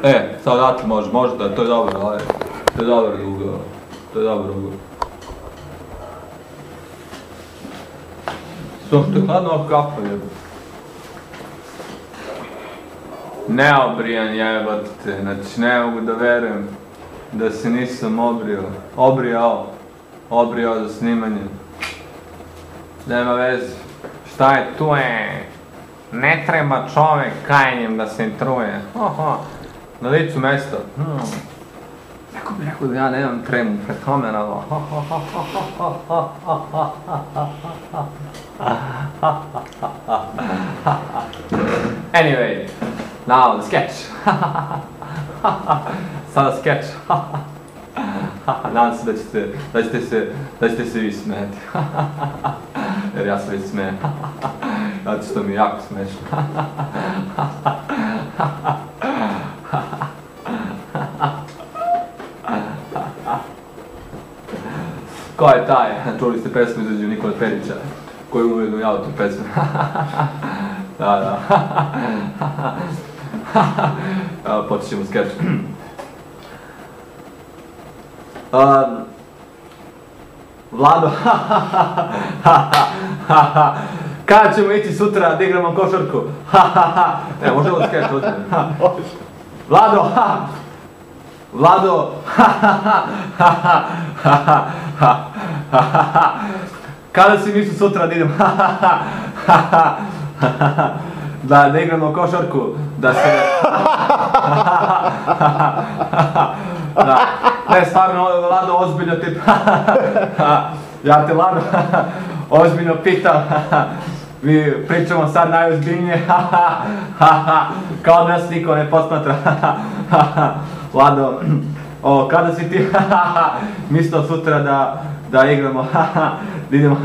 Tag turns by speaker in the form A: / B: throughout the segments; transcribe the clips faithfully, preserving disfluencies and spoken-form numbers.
A: E, sad odatle može, može da, to je dobro, ali... To je dobro ugao. To je dobro ugao. Što što je hladno ovako kafa jebe. Neobrijan jebate, znači ne mogu da verujem da se nisam obrio. Obrijao. Obrijao za snimanje. Nema veze. Šta je tu je? Ne treba čovek kajanjem da se truje. Oho. Na licu mesta. Hmm. Neko bi rekao da ja nemam tremu pred kamerama. Anyway, now the sketch. Sada sketch. Nadam se da ćete, da ćete se, da ćete se vi smijeti. Jer ja se već smijem. Zato što mi je jako smiješno. Ko je taj? Čuli ste pesmu između Nikole Perića, koji je ujedno javio tu pesmu. Da, da. Počet ćemo skeč. Vlado, kada ćemo ići sutra da igramo košarku? Ne, može ovo skeč ozbiljno. Vlado, Vlado, kada si mislio sutra da idemo da, da igramo košarku, da se... Da, ne, stvarno, Vlado, ozbiljno ti... Ja te, Vlado, ozbiljno pitam, mi pričamo sad najozbiljnije, kao da nas niko ne posmatra. Vlado, o, kada si ti mislio sutra da, da igramo, da idemo,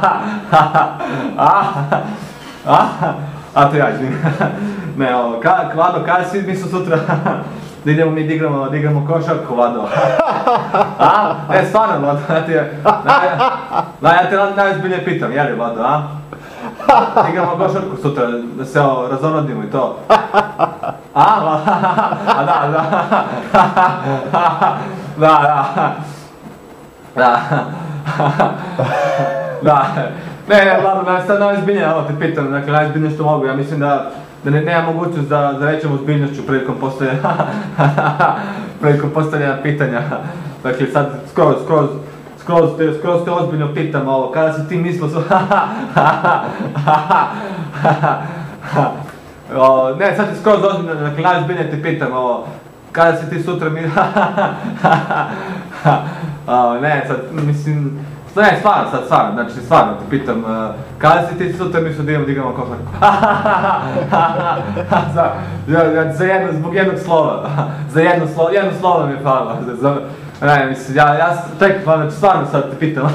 A: a, a, a to ja izvinim. Ne, o, ka, Vlado, kada si mislio sutra da idemo mi da igramo, da igramo košarku, Vlado? A? Ne, stvarno, Vlado, ja ti, naj, ja te najozbiljnije pitam, jeli, Vlado, a? Da igramo košarku sutra, da se o, razonodimo i to. A? A da, da. Da, da. Da. Da. Ne, ne, Vlado, ja sad najozbiljnije, ovo te pitam, dakle, najozbiljnije što mogu, ja mislim da da ne, nema mogućnost da, da rećemo ozbiljnošću prilikom postavljanja prilikom postavljanja pitanja. Dakle, sad skroz, skroz, skroz te, skroz te ozbiljno pitam ovo, kada si ti mislio su... o, ne, sad ti skroz ozbiljno, dakle, najozbiljnije te pitam ovo, kada si ti sutra mi... o, ne, sad, mislim... Ne, stvarno, sad stvarno, znači stvarno te pitam, kada si ti sutra mislio da idemo da igramo košarku? za, za, za jedno, zbog jednog slova, za jedno slovo, jedno slovo mi je falilo, za, ne, mislim, ja, ja, čekaj, pa, znači stvarno sad te pitam,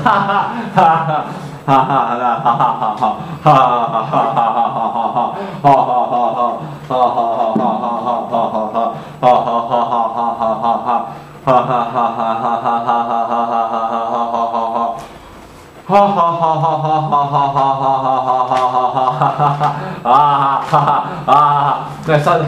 A: ha ha ha ha ha ha ha ha ha ha ha ha ha ha ne sad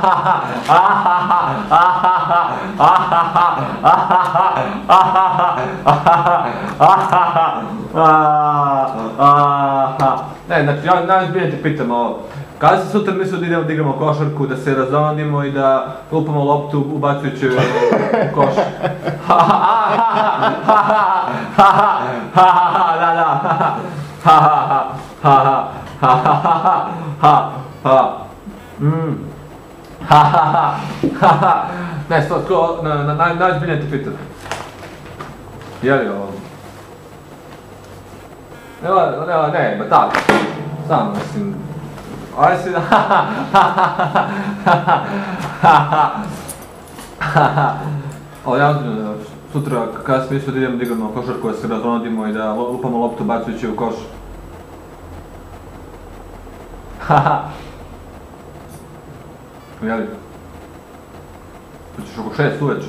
A: ne, znači ja najzbiljnije te pitam ovo, kada si sutra mislio da idemo da igramo košarku, da se razonodimo i da lupamo loptu ubacujući u koš? Ha ha ha ha ha ha da da ha ha ha ha ha ha ha mm ha ha ha ha ne, sto, sko, najzbiljnije te pitam. Je li ovo? Ne, ne, ne, ba tako, samo mislim, aj si da, ha ha ha ha ha ha ha. Ovo ja ozbiljno, sutra kada sam mislio da idemo da igramo košarku, da se razonodimo i da lupamo loptu bacujući u koš. Haha. Jeli? Hoćeš oko šest uveče?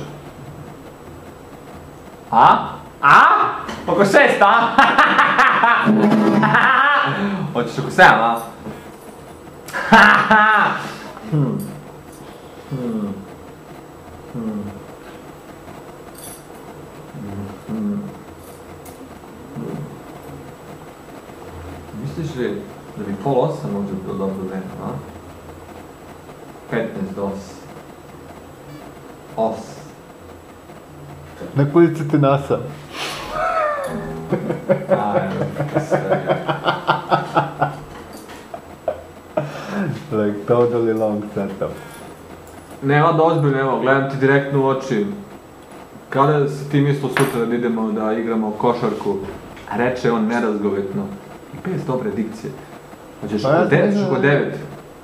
A: A? A? Oko šest, a? Hoćeš oko sedam, a? Hmm. Hmm. Hmm. Hmm. Misliš li da bi pol osam možda bilo dobro vreme, a? petnaest do osam. Os.
B: Na koliko te nasam?
A: Ajde, sve.
B: Like totally long setup.
A: Nema da ozbiljno, evo, gledam ti direktno u oči. Kada si ti mislio sutra da idemo da igramo košarku, reče on nerazgovetno i bez dobre dikcije. Hoćeš oko devet, oko devet.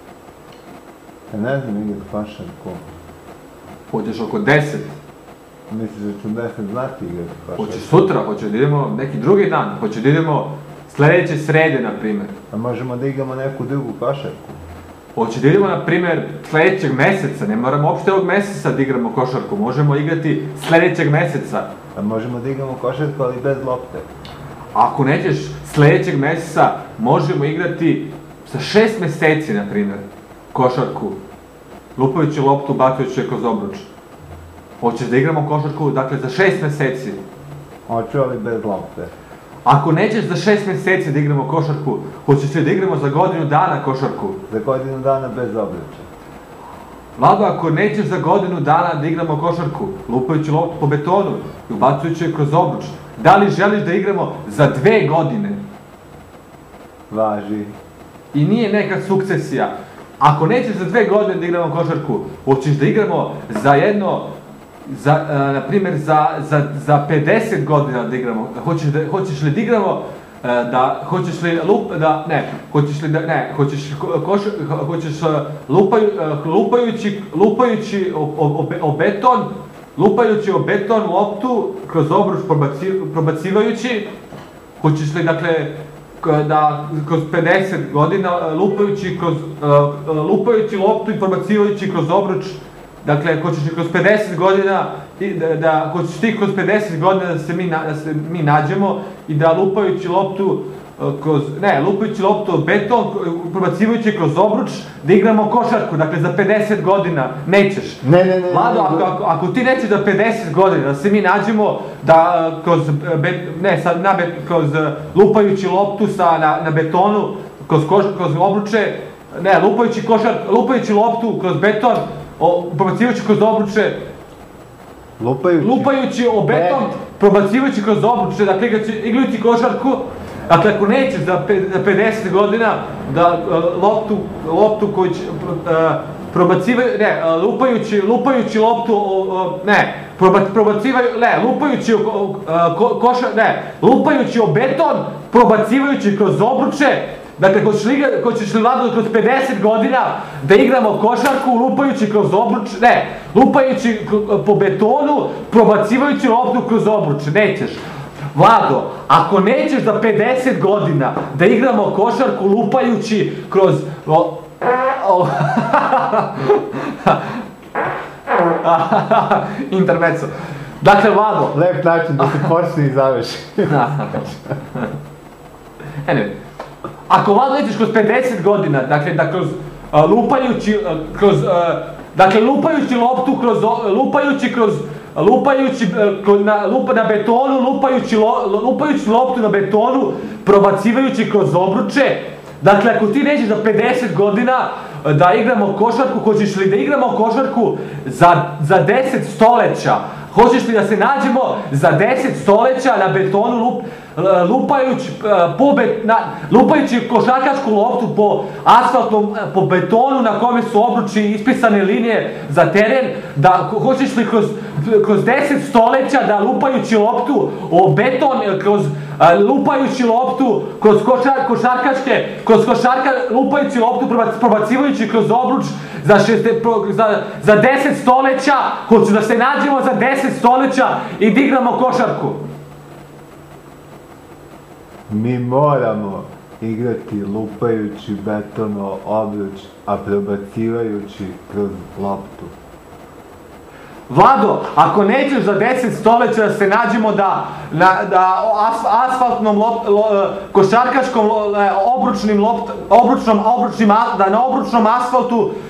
B: Ja ne znam igrat košarku.
A: Hoćeš oko deset.
B: Misliš da ću deset znati igrat košarku?
A: Hoćeš sutra, hoćeš da idemo neki drugi dan, hoćeš da idemo sledeće srede, na primer.
B: A možemo da igramo neku drugu košarku?
A: Hoće da idemo, na primer, sledećeg meseca, ne moramo uopšte ovog meseca da igramo košarku, možemo igrati sledećeg meseca.
B: A možemo da igramo košarku, ali bez lopte.
A: Ako nećeš sledećeg meseca, možemo igrati sa šest meseci, na primer, košarku, lupajući loptu, bacajući je kroz obruč. Hoćeš da igramo košarku, dakle, za šest meseci.
B: Hoću, ali bez lopte.
A: Ako nećeš za šest meseci da igramo košarku, hoćeš li da igramo za godinu dana košarku?
B: Za godinu dana bez obruča.
A: Vlado, ako nećeš za godinu dana da igramo košarku, lupajući loptu po betonu i ubacujući je kroz obruč, da li želiš da igramo za dve godine?
B: Važi.
A: I nije neka sukcesija. Ako nećeš za dve godine da igramo košarku, hoćeš da igramo za jedno, za, uh, na primjer, za, za, za pedeset godina da igramo, hoćeš, da, hoćeš li da igramo, uh, da, hoćeš li lup, da, ne, hoćeš li da, ne, hoćeš, ko, koš, hoćeš uh, lupaju, uh, lupajući, lupajući o, o, o beton, lupajući o beton loptu, kroz obruč probaci, probacivajući, hoćeš li, dakle, da kroz pedeset godina lupajući kroz uh, lupajući loptu i probacivajući kroz obruč, dakle hoćeš kroz pedeset godina da, da hoćeš ti kroz pedeset godina da se mi na, da se mi nađemo i da lupajući loptu uh, kroz ne lupajući loptu u beton, probacivajući kroz obruč, da igramo košarku, dakle za pedeset godina nećeš.
B: Ne, ne, ne.
A: Vlado, ako, ako, ako ti nećeš za pedeset godina da se mi nađemo da kroz bet, ne, sa, na bet, kroz lupajući loptu sa, na, na betonu, kroz, koš, kroz obruče, ne, lupajući košar, lupajući loptu kroz beton, o, probacivajući kroz obruče,
B: lupajući,
A: lupajući o beton, probacivajući kroz obruče, dakle igrajući, igrajući košarku. Dakle, ako nećeš za pedeset godina da uh, loptu, loptu koju će, uh, probacivaju, ne, uh, lupajući, lupajući loptu, uh, ne, proba, probacivaju, ne, lupajući uh, ko, koša, ne, lupajući o beton, probacivajući kroz obruče, dakle, hoćeš li, hoćeš li Vlado kroz pedeset godina da igramo košarku, lupajući kroz obruč, ne, lupajući po betonu, probacivajući loptu kroz obruče, nećeš. Vlado, ako nećeš za pedeset godina da igramo košarku lupajući kroz... O, o, intermezzo. Dakle, Vlado...
B: Lep način da se počne i završi.
A: Anyway, ako Vlado nećeš kroz pedeset godina, dakle, da kroz uh, lupajući, uh, kroz... Uh, dakle, lupajući loptu kroz... lupajući kroz... lupajući na, lupa, na betonu, lupajući, lo, lupajući loptu na betonu, probacivajući kroz obruče. Dakle, ako ti nećeš za pedeset godina da igramo košarku, hoćeš li da igramo košarku za, za deset stoleća? Hoćeš li da se nađemo za deset stoleća na betonu lup, lupajući, po bet, na, lupajući košarkašku loptu po asfaltnom, po betonu na kome su obruči ispisane linije za teren, da hoćeš li kroz, kroz deset stoleća da lupajući loptu o beton, kroz lupajući loptu, kroz košar, košarkaške, kroz košarka, lupajući loptu, probacivajući kroz obruč za, šeste, za, za deset stoleća, hoću da se nađemo za deset stoleća i da igramo košarku.
B: Mi moramo igrati lupajući betono obruč, a probacivajući kroz loptu.
A: Vlado, ako nećeš za deset stoleća da se nađemo da na da as, asfaltnom lop, lo, košarkaškom lo, obručnim lopt, obručnom obručnim da na obručnom asfaltu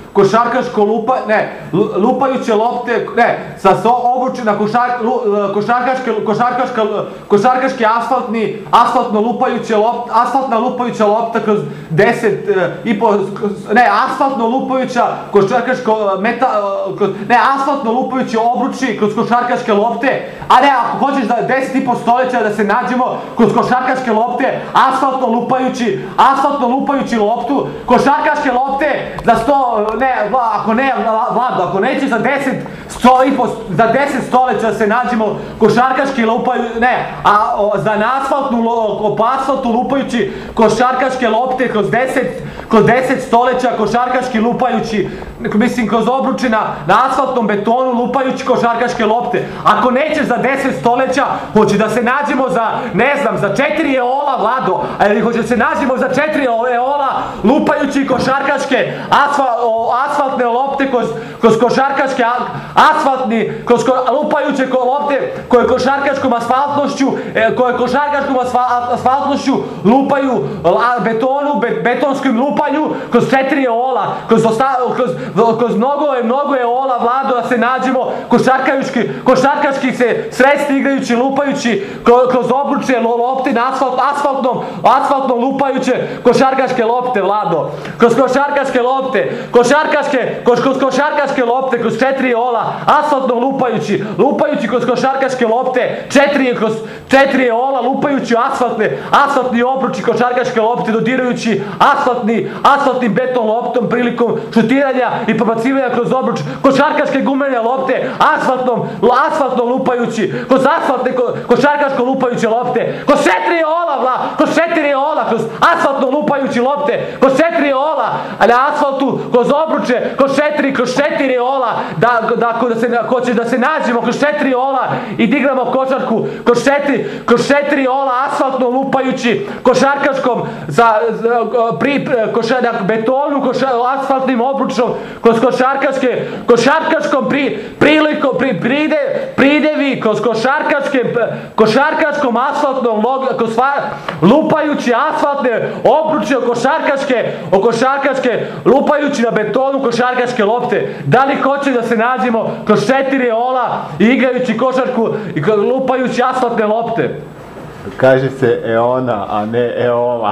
A: košarkaško lupa, ne, lupajuće lopte, ne, sa obuče na košar, košarkaške, košarkaška, košarkaški asfaltni, asfaltno lupajuće lopta, asfaltna lupajuća lopta kroz deset i po, ne, asfaltno lupajuća košarkaško, meta, kroz, ne, asfaltno lupajući obruči kroz košarkaške lopte, a ne, ako hoćeš da deset i po stoljeća da se nađemo kroz košarkaške lopte, asfaltno lupajući, asfaltno lupajući loptu, košarkaške lopte za sto, ne, ako ne, Vlado, ako neće za deset, sto i po, za deset stoljeća se nađemo košarkaški lupaju, ne, a o, za asfaltnu, po asfaltu lupajući košarkaške lopte kroz deset, kroz deset stoljeća košarkaški lupajući, mislim kroz obruče na, na asfaltnom betonu lupajući košarkaške lopte. Ako nećeš za deset stoljeća, hoće da se nađemo za, ne znam, za četiri eola, Vlado, ali hoće da se nađemo za četiri eola lupajući košarkaške asfal, o, asfaltne lopte kroz, kroz košarkaške asfaltni, kroz ko, lupajuće ko, lopte koje košarkaškom asfaltnošću, e, koje košarkaškom asfaltnošću lupaju a, betonu, be, betonskim lupanju kroz četiri eola, kroz, osta, kroz, kroz mnogo, mnogo eola, Vlado, da se nađemo košarkaški, košarkaški se sredstvi igrajući, lupajući kroz obruče lopte na asfalt, asfaltnom, asfaltnom lupajuće košarkaške lopte, Vlado, kroz košarkaške lopte, košarkaške, kroz, kroz košarkaške lopte, kroz četiri eola, asfaltno lupajući, lupajući kroz košarkaške lopte, četiri, kroz četiri eola, lupajući asfaltne, asfaltni obruči košarkaške lopte, dodirajući asfaltni, asfaltnim beton loptom prilikom šutiranja i prebacivanja kroz obruč košarkaške gumene lopte, asfaltnom, asfaltno lupajući, kroz asfaltne ko, košarkaško lupajuće lopte, kroz četiri eola, vla, kroz četiri eola, kroz asfaltno lupajući lopte, kroz četiri eola, a na asfaltu, kroz obruče, kroz četiri, kroz četiri eola, da, da, da se, ko će da se nađemo kroz četiri eola i da igramo košarku, kroz četiri, kroz četiri eola, asfaltno lupajući košarkaškom, za, za, pri, koša, na betonu, koša, asfaltnim obručom, kroz košarkaške, košarkaškom pri, prilikom, pri, pride, pridevi, kroz košarkaške, košarkaškom asfaltnom, kroz lupajući asfaltne obruče košarkaške, o košarkaške, lupajući na betonu košarkaške lopte. Da li hoće da se nađemo kroz četiri eola i igrajući košarku i lupajući asfaltne lopte?
B: Kaže se eona, a ne eola.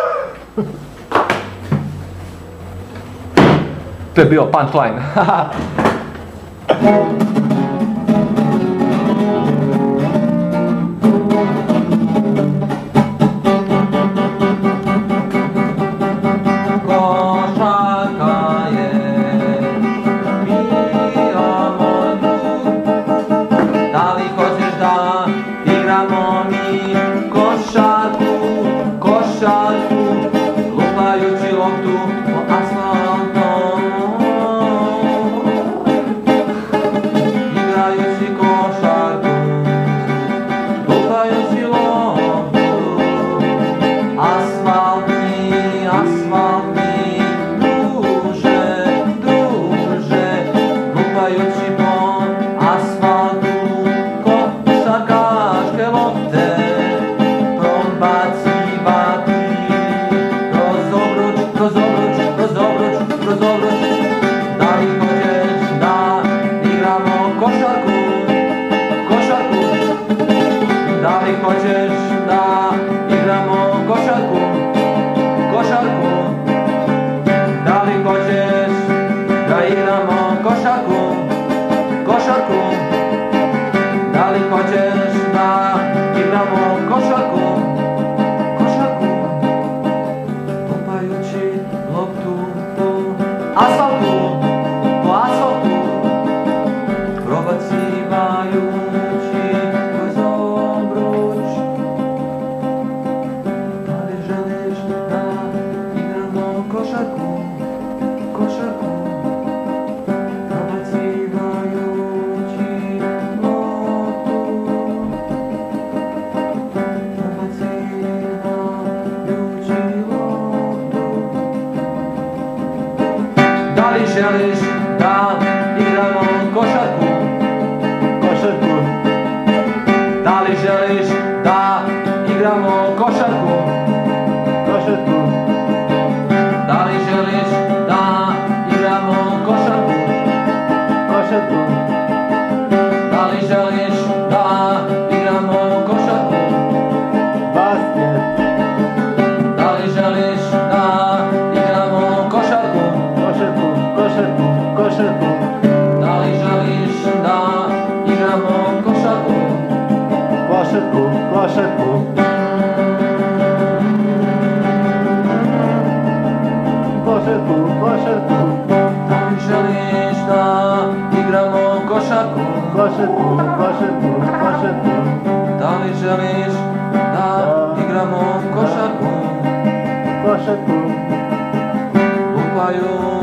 A: To je bio punchline. Želiš da igramo košarku? Košarku. Da li želiš da igramo košarku? Košarku. Da li želiš da igramo želiš da igramo košarku?
B: Košarku, košarku, košarku.
A: Da li želiš da igramo košarku?
B: Košarku.
A: Lupaju